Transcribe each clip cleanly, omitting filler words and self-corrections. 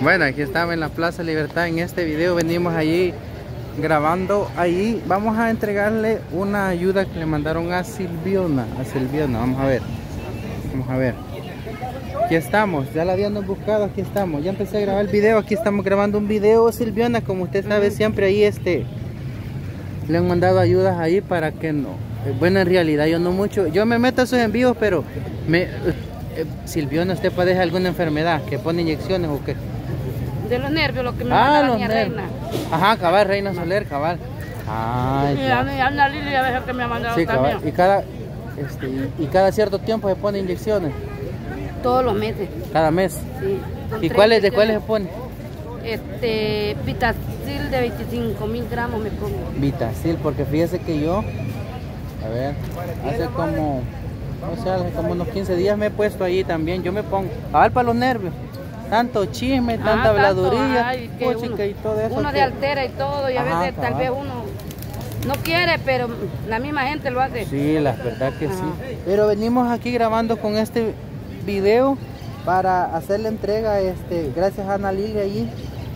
Bueno, aquí estamos en la Plaza Libertad. En este video venimos allí grabando. Allí vamos a entregarle una ayuda que le mandaron a Silviona. Vamos a ver. Aquí estamos, ya la habíamos buscado, aquí estamos. Ya empecé a grabar el video, aquí estamos grabando un video, Silviona. Como usted sabe, siempre ahí le han mandado ayudas ahí para que no. Bueno, en realidad yo no mucho. Yo me meto a sus envíos, pero Silviona, ¿usted padece alguna enfermedad que pone inyecciones o qué? De los nervios, lo que me manda la niña nervios. Reina. Ajá, cabal, Reina Soler, cabal. Ay, y Ana Lili a veces que me ha mandado sí, también. Cabal. Y cada cierto tiempo se pone inyecciones. Todos los meses. Cada mes. Sí. ¿Y cuáles se pone? Vitacil de 25.000 gramos me pongo. Vitacil, porque fíjese que yo, a ver, hace como, no sé, hace como unos 15 días me he puesto ahí también. Yo me pongo, a ver, para los nervios. Tanto chisme, tanta habladuría, y todo eso. Uno se altera y todo, y a veces tal vez uno no quiere, pero la misma gente lo hace. Sí, la verdad que sí. Pero venimos aquí grabando con este video para hacer la entrega, gracias a Ana Lili allí.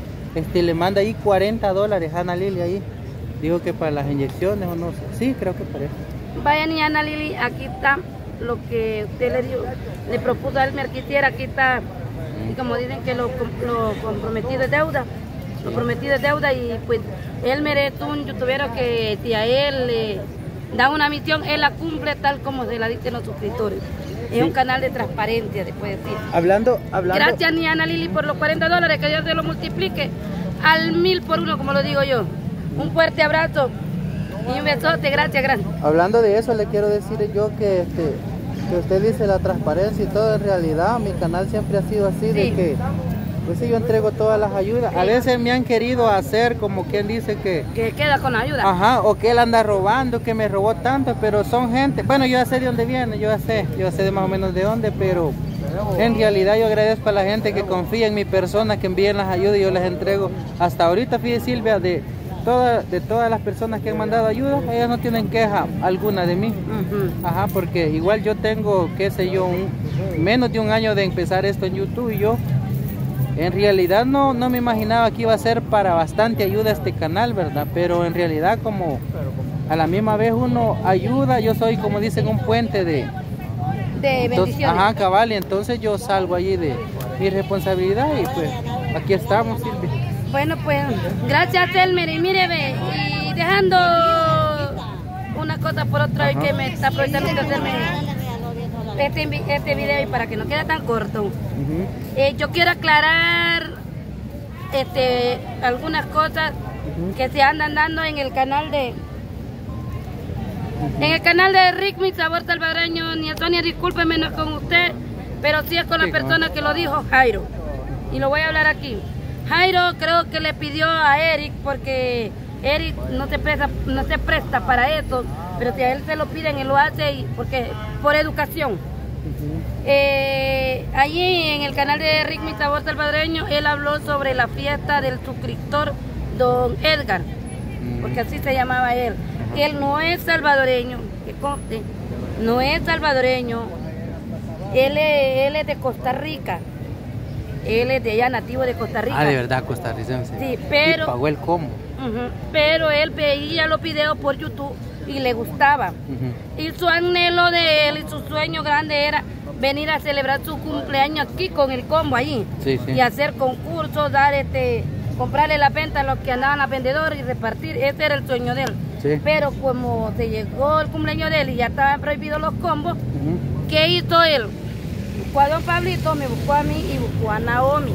Le manda ahí $40 Ana Lili ahí. Digo que para las inyecciones o no sé. Sí, creo que para eso. Vayan y Ana Lili, aquí está lo que usted le propuso a él, me quisiera, aquí está. Y como dicen que lo comprometido es deuda, lo prometido es deuda, y pues él merece un youtuber que si a él le da una misión, él la cumple tal como se la dicen los suscriptores. Es un canal de transparencia, después decir. Hablando. Gracias, ni Ana Lili, por los $40, que Dios se lo multiplique al 1000 por uno, como lo digo yo. Un fuerte abrazo y un besote, gracias. Hablando de eso, le quiero decir yo que usted dice la transparencia y todo, en realidad mi canal siempre ha sido así, sí. De que pues sí, yo entrego todas las ayudas. Sí. A veces me han querido hacer como quien dice que queda con la ayuda. Ajá, o que él anda robando, que me robó tanto, pero son gente, bueno, yo ya sé de dónde viene, yo ya sé de más o menos de dónde, pero en realidad yo agradezco a la gente que confía en mi persona, que envíen las ayudas y yo les entrego. Hasta ahorita, fíjese, Silvia, de todas las personas que han mandado ayuda, ellas no tienen queja alguna de mí. Ajá, porque igual yo tengo, qué sé yo, menos de un año de empezar esto en YouTube, y yo en realidad no me imaginaba que iba a ser para bastante ayuda este canal, ¿verdad? Pero en realidad, como a la misma vez uno ayuda, yo soy, como dicen, un puente de bendiciones. Ajá, cabal, y entonces yo salgo allí de mi responsabilidad, y pues aquí estamos, Silvia. Bueno, pues gracias, Elmer, y mire, y dejando una cosa por otra, y que me está aprovechando de hacerme este video, y para que no quede tan corto, yo quiero aclarar algunas cosas que se andan dando en el canal de Rick, mi sabor salvadoreño. Ni Sonia, discúlpeme, no es con usted, pero sí es con la persona que lo dijo, Jairo, y lo voy a hablar aquí. Jairo creo que le pidió a Eric, porque Eric no se presta para eso, pero si a él se lo piden, él lo hace, porque por educación. Allí en el canal de Rick, mi sabor salvadoreño, él habló sobre la fiesta del suscriptor Don Edgar, porque así se llamaba él. Él no es salvadoreño, que conste, no es salvadoreño, él es de Costa Rica. Él es de allá, nativo de Costa Rica. De verdad, costarricense. Sí, pero... Y pagó el combo. Pero él veía los videos por YouTube y le gustaba. Y su anhelo de él y su sueño grande era venir a celebrar su cumpleaños aquí con el combo allí. Sí. Y hacer concursos, comprarle la venta a los que andaban a vendedores y repartir. Ese era el sueño de él. Sí. Pero como se llegó el cumpleaños de él y ya estaban prohibidos los combos, ¿qué hizo él? Buscó a Don Pablito, me buscó a mí y buscó a Naomi.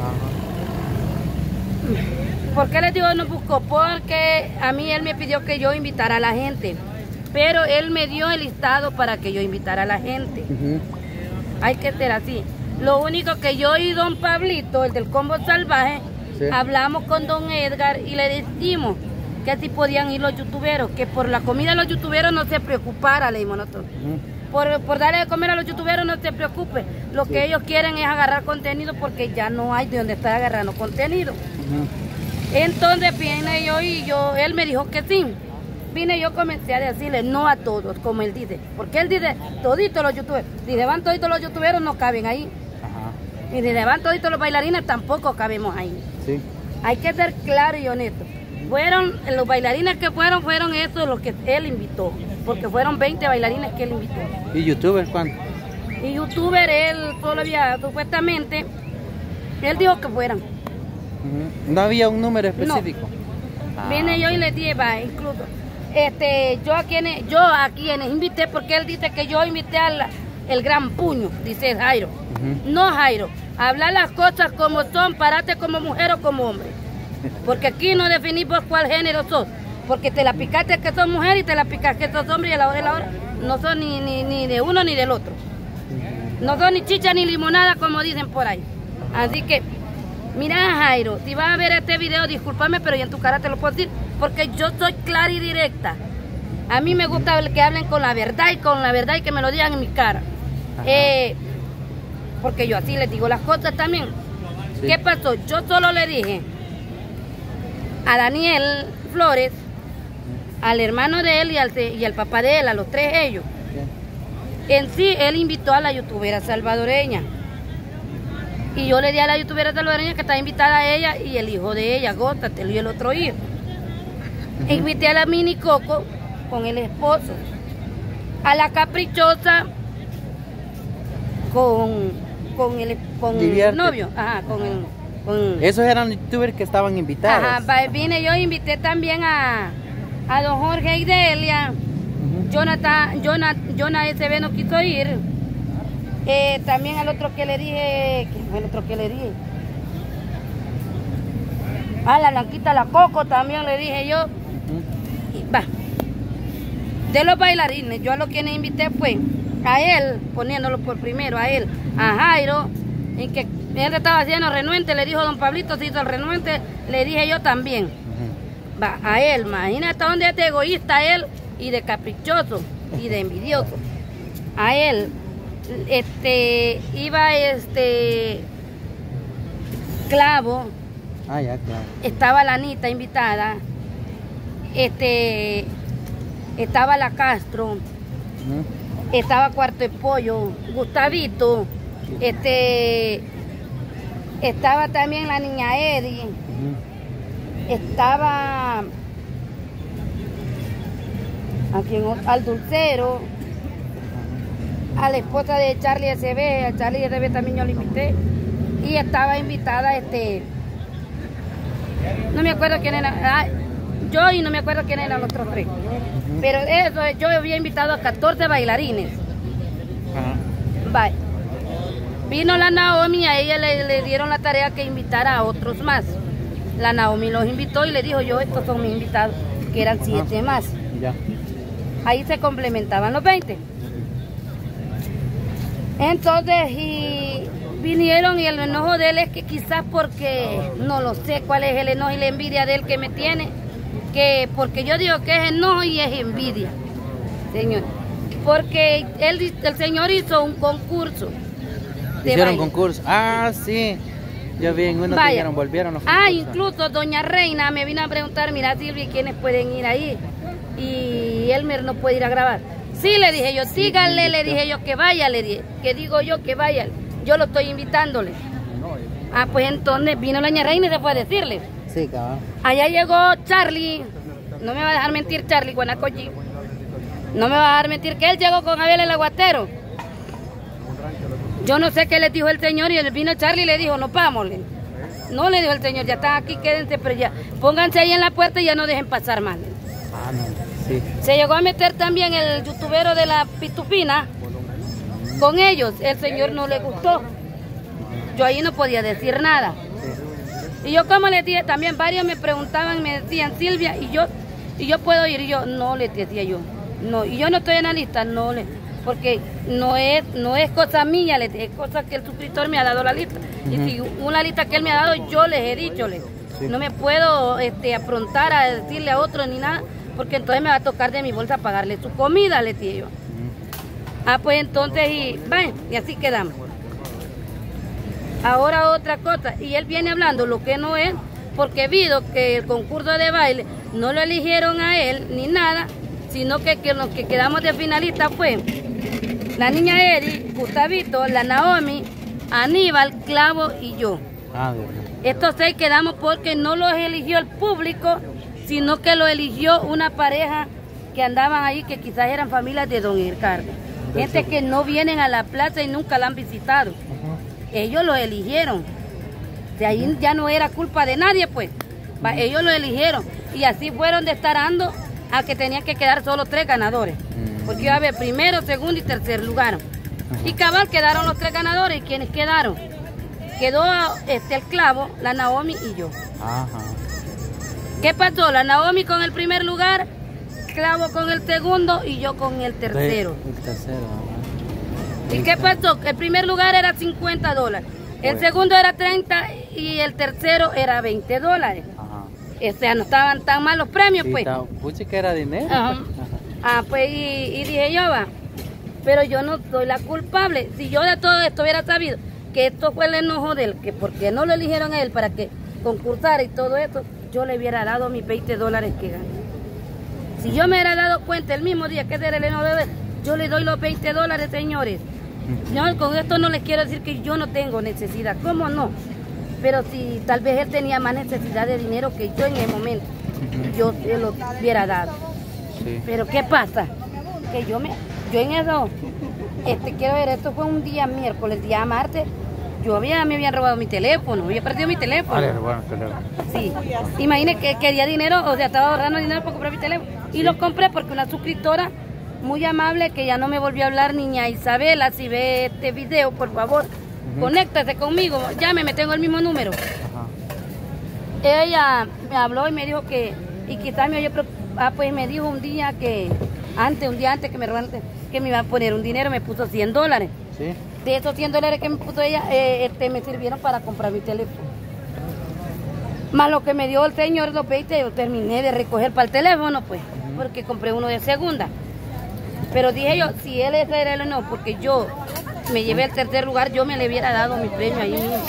¿Por qué les digo no buscó? Porque a mí él me pidió que yo invitara a la gente, pero él me dio el listado para que yo invitara a la gente. Hay que ser así. Lo único que yo y Don Pablito, el del combo salvaje, hablamos con Don Edgar y le dijimos que si podían ir los youtuberos, que por la comida de los youtuberos no se preocupara, le dijimos nosotros. Por darle de comer a los youtuberos no se preocupe. Lo que ellos quieren es agarrar contenido, porque ya no hay de donde estar agarrando contenido. Entonces vine él me dijo que sí. Vine yo, comencé a decirle no a todos, como él dice. Porque él dice, toditos los youtubers. Si se van toditos los youtuberos, no caben ahí. Y si se van toditos los bailarines, tampoco cabemos ahí. Sí. Hay que ser claro y honesto. Los bailarines que fueron esos los que él invitó. Porque fueron 20 bailarines que él invitó. ¿Y youtubers cuántos? Y youtuber, él todavía, supuestamente, él dijo que fueran. No había un número específico. No. Vine yo y les dije, va, incluso, yo a quienes invité, porque él dice que yo invité el gran puño, dice Jairo. No, Jairo, habla las cosas como son, parate como mujer o como hombre. Porque aquí no definimos cuál género sos. Porque te la picaste que sos mujer y te la picaste que sos hombre y a la hora de la hora no son ni de uno ni del otro. No son ni chicha ni limonada como dicen por ahí. Así que, mira Jairo, si vas a ver este video, discúlpame, pero ya en tu cara te lo puedo decir, porque yo soy clara y directa. A mí me gusta que hablen con la verdad y que me lo digan en mi cara. Porque yo así les digo las cosas también. Sí. ¿Qué pasó? Yo solo le dije a Daniel Flores, al hermano de él y al papá de él, a los tres ellos. En sí, él invitó a la youtubera salvadoreña. Y yo le di a la youtubera salvadoreña que estaba invitada a ella y el hijo de ella, Gótatelo, y el otro hijo. Invité a la Mini Coco con el esposo. A la Caprichosa con el novio. Ajá, Esos eran youtubers que estaban invitados. Ajá, vine yo, invité también a don Jorge y Delia. Jonathan SB no quiso ir. También al otro que le dije, ¿quién fue el otro que le dije? A la Blanquita, la Coco también le dije yo. Y va. De los bailarines, yo a los quienes invité fue a él, poniéndolo por primero, a él, a Jairo, en que él estaba haciendo renuente, le dijo don Pablito, se hizo el renuente, le dije yo también. Va, a él, imagínate dónde es de egoísta él y de caprichoso y de envidioso. A él, iba Clavo. Ah, ya, claro. Estaba la Anita invitada. Estaba la Castro. Estaba Cuarto de Pollo, Gustavito. Estaba también la niña Eddie. Estaba al Dulcero, a la esposa de Charlie SB, a Charlie SB también yo le invité. Y estaba invitada no me acuerdo quién era, yo y no me acuerdo quién eran los otros tres. Pero eso, yo había invitado a 14 bailarines. Bye. Vino la Naomi, a ella le dieron la tarea que invitara a otros más. La Naomi los invitó y le dijo yo, estos son mis invitados, que eran 7 más. Ya. Ahí se complementaban los 20. Entonces, y vinieron y el enojo de él es que quizás porque, no lo sé cuál es el enojo y la envidia de él que me tiene, que porque yo digo que es enojo y es envidia, señor. Porque el señor hizo un concurso. ¿Hicieron concurso? Ah, sí. Yo vi en uno que dijeron, volvieron los concursos. Incluso doña Reina me vino a preguntar, mira Silvia, ¿quiénes pueden ir ahí? Y Elmer no puede ir a grabar. Sí, le dije yo, síganle, le dije yo que vaya, le dije, que digo yo que vaya. Yo lo estoy invitándole. Pues entonces vino doña Reina y se fue a decirle. Sí, cabrón. Allá llegó Charlie, no me va a dejar mentir Charlie, Guanacochi. No me va a dejar mentir que él llegó con Abel el Aguatero. Yo no sé qué le dijo el señor y vino Charlie y le dijo, no vamos. No le dijo el señor, ya están aquí, quédense, pero ya, pónganse ahí en la puerta y ya no dejen pasar más. No, sí. Se llegó a meter también el youtubero de la Pitufina con ellos, el señor no le gustó. Yo ahí no podía decir nada. Y yo como les dije, también varios me preguntaban, me decían, Silvia, y yo puedo ir, y yo, no, les decía yo, no, y yo no estoy en la lista, no, porque no es cosa mía, es cosa que el suscriptor me ha dado la lista. Y si una lista que él me ha dado, yo les he dicho, no me puedo afrontar a decirle a otro ni nada, porque entonces me va a tocar de mi bolsa pagarle su comida, le dije yo. Pues entonces, y así quedamos. Ahora otra cosa, y él viene hablando lo que no es, porque visto que el concurso de baile no lo eligieron a él ni nada, sino que los que quedamos de finalistas fue la niña Eri, Gustavito, la Naomi Aníbal, Clavo y yo. Ah, de verdad. Estos 6 quedamos porque no los eligió el público, sino que lo eligió una pareja que andaban ahí, que quizás eran familias de don Edgardo. Gente que no vienen a la plaza y nunca la han visitado. Ellos lo eligieron. De ahí ya no era culpa de nadie, pues. Ellos lo eligieron. Y así fueron destarando a que tenían que quedar solo 3 ganadores. Porque iba a haber primero, segundo y tercer lugar. Y cabal quedaron los 3 ganadores. ¿Y quiénes quedaron? Quedó el Clavo, la Naomi y yo. Ajá. ¿Qué pasó? La Naomi con el primer lugar, Clavo con el segundo y yo con el tercero. El tercero. ¿Y qué pasó? El primer lugar era $50. El segundo era 30 y el tercero era $20. Ajá. O sea, no estaban tan mal los premios, Sí, pues. Pucha, que era dinero. Ajá. Ah, pues y dije yo, va, pero yo no soy la culpable. Si yo de todo esto hubiera sabido que esto fue el enojo de él, que porque no lo eligieron a él para que concursara y todo esto, yo le hubiera dado mis $20 que gané. Si yo me hubiera dado cuenta el mismo día que era el enojo de él, yo le doy los $20, señores. No, con esto no les quiero decir que yo no tengo necesidad, ¿cómo no? Pero si tal vez él tenía más necesidad de dinero que yo en el momento, yo se lo hubiera dado. Sí. Pero ¿qué pasa? Que yo en eso, quiero ver, esto fue un día miércoles, día martes, me habían robado mi teléfono, había perdido mi teléfono. Vale, bueno, teléfono. Sí, imagínate que quería dinero, o sea, estaba ahorrando dinero para comprar mi teléfono. Y lo compré porque una suscriptora muy amable, que ya no me volvió a hablar, niña Isabela, si ve este video, por favor, conéctase conmigo, llámeme, tengo el mismo número. Ajá. Ella me habló y me dijo que, y quizás me oyó, pues me dijo un día antes que me robaron, que me iba a poner un dinero, me puso $100. Sí. De esos $100 que me puso ella, me sirvieron para comprar mi teléfono. Más lo que me dio el señor, los 20, yo terminé de recoger para el teléfono, pues, porque compré uno de segunda. Pero dije yo, si él es el o no, porque yo me llevé al tercer lugar, yo me le hubiera dado mi premio ahí mismo.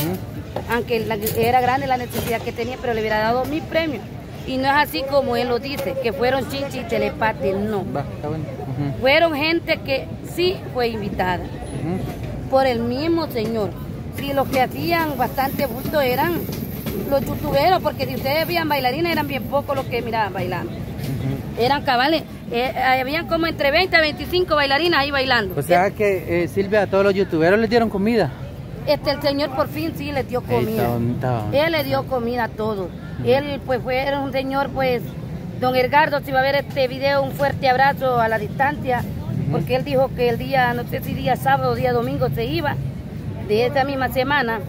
Aunque era grande la necesidad que tenía, pero le hubiera dado mi premio. Y no es así como él lo dice, que fueron chinchi y telepate, no. Va, está bueno. Fueron gente que sí fue invitada por el mismo señor. Si los que hacían bastante bulto eran los youtuberos, porque si ustedes veían bailarines, eran bien pocos los que miraban bailando. Eran cabales, habían como entre 20 a 25 bailarinas ahí bailando. O sea que, Silvia, a todos los youtuberos les dieron comida. El señor por fin sí les dio comida. Él le dio comida a todos. Él pues era un señor, pues, don Edgardo, si va a ver este video, un fuerte abrazo a la distancia, porque él dijo que el día, no sé si día sábado o día domingo se iba de esta misma semana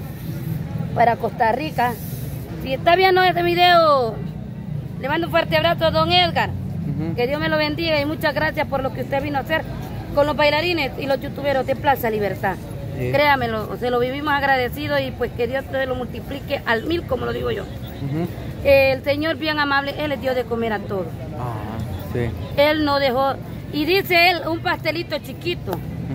para Costa Rica. Si está viendo este video, le mando un fuerte abrazo a don Edgar. Que Dios me lo bendiga y muchas gracias por lo que usted vino a hacer con los bailarines y los youtuberos de Plaza Libertad. Créamelo, se lo vivimos agradecidos y pues que Dios te lo multiplique al 1000, como lo digo yo. El Señor bien amable, Él les dio de comer a todos. Sí. Él no dejó, y dice Él, un pastelito chiquito.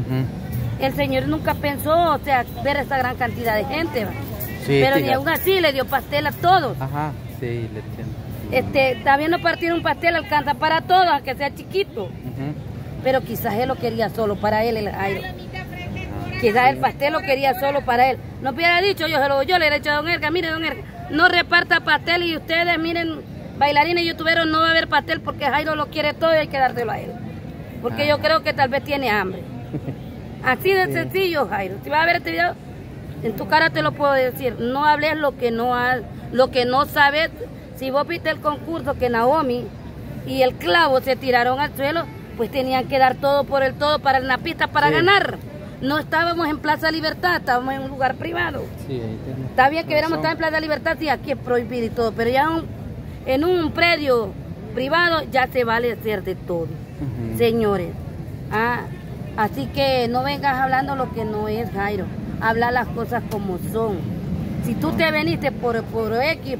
El Señor nunca pensó, o sea, ver esta gran cantidad de gente. Sí, pero ni aún así le dio pastel a todos. Ajá, sí, le entiendo. También no partir un pastel alcanza para todos, aunque sea chiquito. Pero quizás Él lo quería solo para Él, el Jairo. Quizás el pastel lo quería solo para Él. No hubiera dicho, yo le hubiera dicho a don Edgar, mire don Edgar, no reparta pastel y ustedes, miren, bailarines y youtuberos, no va a haber pastel porque Jairo lo quiere todo y hay que dárselo a él. Porque yo creo que tal vez tiene hambre. Así de sencillo, Jairo. Si vas a ver este video, en tu cara te lo puedo decir. No hables lo que no sabes. Si vos viste el concurso que Naomi y el Clavo se tiraron al suelo, pues tenían que dar todo por el todo para la pista para ganar. No estábamos en Plaza Libertad, estábamos en un lugar privado. Sí, está bien que hubiéramos estado en Plaza Libertad, sí, aquí es prohibido y todo, pero ya en un predio privado ya se vale hacer de todo, señores. Así que no vengas hablando lo que no es, Jairo. Habla las cosas como son. Si tú te veniste por X,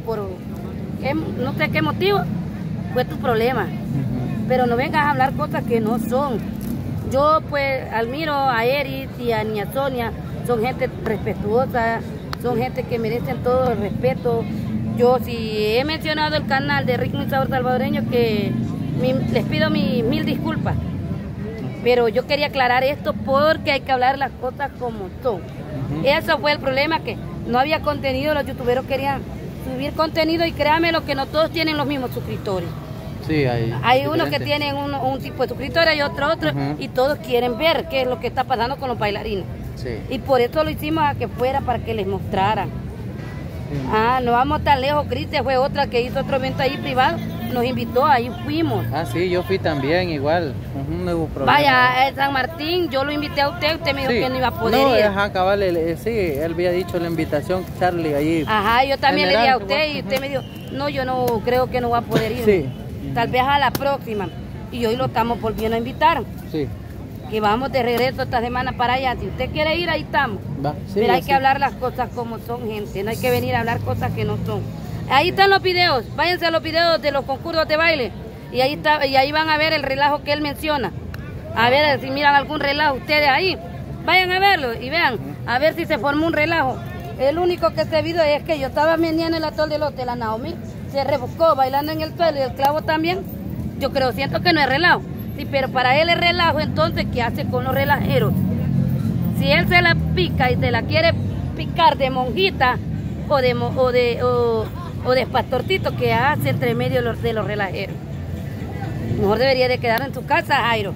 no sé qué motivo, fue tu problema. Pero no vengas a hablar cosas que no son. Yo pues admiro a Eris y a niña Sonia, son gente respetuosa, son gente que merecen todo el respeto. Yo si he mencionado el canal de Ritmo y Sabor Salvadoreño, que les pido mis 1000 disculpas. Pero yo quería aclarar esto porque hay que hablar las cosas como son. Eso fue el problema, que no había contenido, los youtuberos querían subir contenido y créanme lo que no todos tienen los mismos suscriptores. Sí, hay unos que tienen un tipo de suscriptores y otro, y todos quieren ver qué es lo que está pasando con los bailarines. Sí. Y por eso lo hicimos a que fuera para que les mostrara. Sí. No vamos tan lejos. Cristian fue otra que hizo otro evento ahí privado, nos invitó, ahí fuimos. Sí, yo fui también igual, no hubo problema. Vaya, San Martín, yo lo invité a usted me dijo que no iba a poder ir. Cabal, sí, él había dicho la invitación, Charlie, allí. Yo también le di a usted y usted me dijo, no, yo no creo que no va a poder ir. Sí. Tal vez a la próxima. Y hoy lo estamos volviendo a invitar. Sí. Que vamos de regreso esta semana para allá. Si usted quiere ir, ahí estamos. Sí, pero hay que hablar las cosas como son, gente. No hay que venir a hablar cosas que no son. Ahí están los videos. Váyanse a los videos de los concursos de baile. Y ahí está, y ahí van a ver el relajo que él menciona. A ver si miran algún relajo ustedes ahí. Vayan a verlo y vean. A ver si se formó un relajo. El único que se vio es que yo estaba vendiendo en el atol del hotel, la Naomi se rebuscó bailando en el suelo y el clavo también. Yo creo, siento que no es relajo. Sí, pero para él es relajo, entonces, ¿qué hace con los relajeros? Si él se la pica y se la quiere picar de monjita o de pastorcito, ¿qué hace entre medio de los relajeros? Mejor debería de quedar en su casa, Jairo.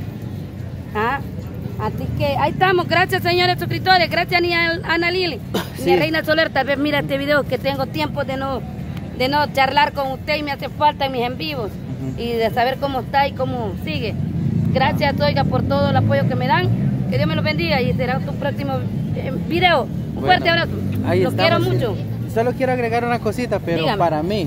Así que ahí estamos. Gracias, señores suscriptores. Gracias, niña Ana Lili. Sí. Niña Reina Soler, tal vez mira este video que tengo tiempo de no charlar con usted y me hace falta en mis en vivos y de saber cómo está y cómo sigue. Gracias, oiga, por todo el apoyo que me dan. Que Dios me los bendiga y será un próximo video. Un fuerte abrazo. Los quiero mucho. Solo quiero agregar una cosita, pero dígame. Para mí,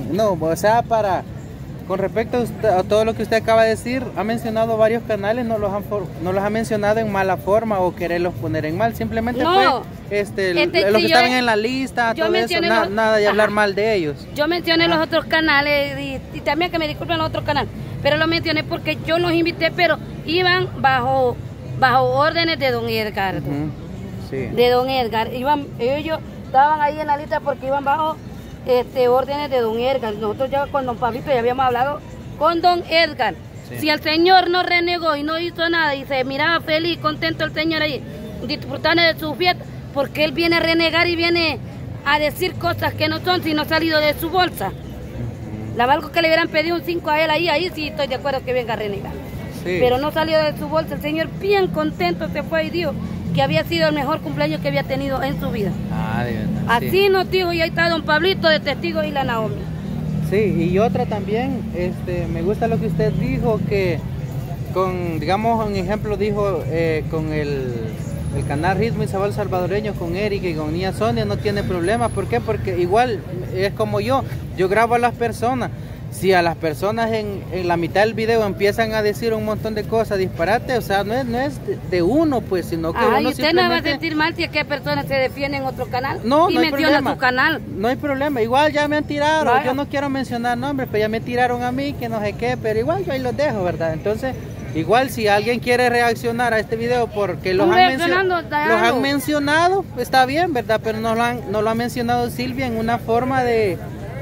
con respecto a todo lo que usted acaba de decir, ha mencionado varios canales, no los ha mencionado en mala forma o quererlos poner en mal, simplemente fue los que estaban en la lista, todo eso, nada de hablar mal de ellos. Yo mencioné los otros canales y también que me disculpen los otros canales, pero lo mencioné porque yo los invité, pero iban bajo órdenes de don Edgar. Sí. De don Edgar, ellos estaban ahí en la lista porque iban bajo órdenes de don Edgar. Nosotros ya con don Pablito ya habíamos hablado con don Edgar. Sí. Si el señor no renegó y no hizo nada y se miraba feliz, contento el señor ahí, disfrutando de su fiesta, porque él viene a renegar y viene a decir cosas que no son, si no ha salido de su bolsa. La valgo que le hubieran pedido un 5 a él ahí sí estoy de acuerdo que venga a renegar. Sí. Pero no salió de su bolsa, el señor bien contento se fue y dijo que había sido el mejor cumpleaños que había tenido en su vida. De verdad. Así sí. Nos dijo, y ahí está don Pablito de testigo y la Naomi. Sí, y otra también, me gusta lo que usted dijo, que digamos, un ejemplo dijo, con el canal Ritmo y Sabor Salvadoreño, con Erika y con Niña Sonia, no tiene problema. ¿Por qué? Porque igual es como yo grabo a las personas. Si a las personas en la mitad del video empiezan a decir un montón de cosas, disparates, o sea, no es de uno, pues, sino que uno y usted no va a sentir mal si es que personas se defienden en otro canal y no menciona su canal. No hay problema, igual ya me han tirado, yo no quiero mencionar nombres, pero ya me tiraron a mí, que no sé qué, pero igual yo ahí los dejo, ¿verdad? Entonces, igual si alguien quiere reaccionar a este video porque los han mencionado, está bien, ¿verdad? Pero no lo ha mencionado Silvia en una forma de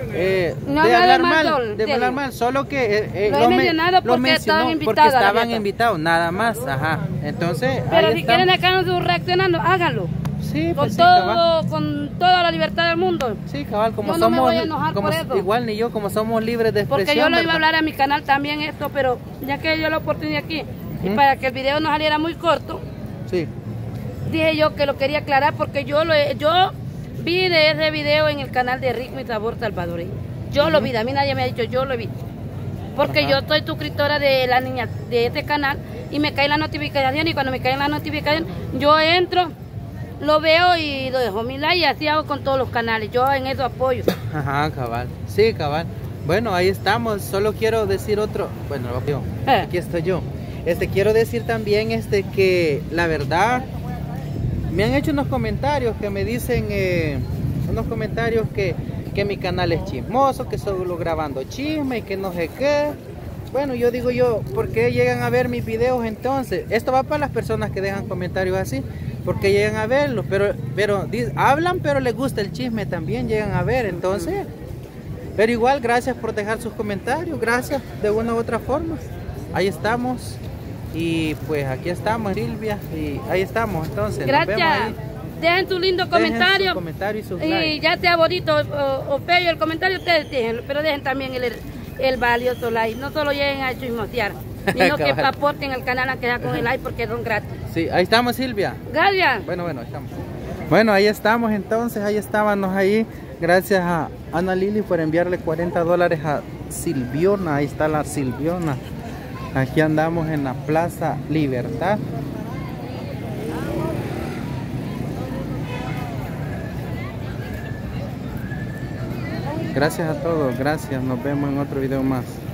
hablar mal, solo que lo mencionó porque estaban invitados, nada más, entonces. Pero si quieren dejarnos reaccionando, háganlo. Sí, pues con toda la libertad del mundo. Sí, cabal, como yo somos, no me voy a enojar por eso. Igual ni yo, como somos libres de expresión. Porque yo lo iba a hablar a mi canal también esto, pero ya que dio la oportunidad aquí, y para que el video no saliera muy corto, dije yo que lo quería aclarar porque yo vi de ese video en el canal de Ritmo y Sabor Salvadoreño. Yo lo vi, a mí nadie me ha dicho, yo lo vi. Porque yo soy suscriptora de la niña de este canal y me cae la notificación, y cuando me cae la notificación yo entro, lo veo y lo dejo mi like, y así hago con todos los canales. Yo en eso apoyo. Cabal. Sí, cabal. Bueno, ahí estamos. Solo quiero decir aquí estoy yo. Quiero decir también que la verdad me han hecho unos comentarios que me dicen que mi canal es chismoso, que solo grabando chisme y que no sé qué. Bueno, yo digo ¿por qué llegan a ver mis videos entonces? Esto va para las personas que dejan comentarios así, porque llegan a verlos, pero hablan, pero les gusta el chisme también, llegan a ver, entonces. Pero igual, gracias por dejar sus comentarios, gracias de una u otra forma. Ahí estamos, y pues aquí estamos, Silvia, y ahí estamos, entonces. Gracias. Nos vemos ahí. dejen su lindo comentario. Su comentario y sus y likes. ya sea bonito o feo el comentario, ustedes déjenlo, pero dejen también el valioso like. No solo lleguen a chismosear, sino que aporten al canal a quedar con el like porque son gratis. Sí, ahí estamos, Silvia. Gracias. Bueno, ahí estamos. Bueno, ahí estamos entonces, ahí estábamos ahí. Gracias a Ana Lili por enviarle $40 a Silviona. Ahí está la Silviona. Aquí andamos en la Plaza Libertad. Gracias a todos, gracias. Nos vemos en otro video más.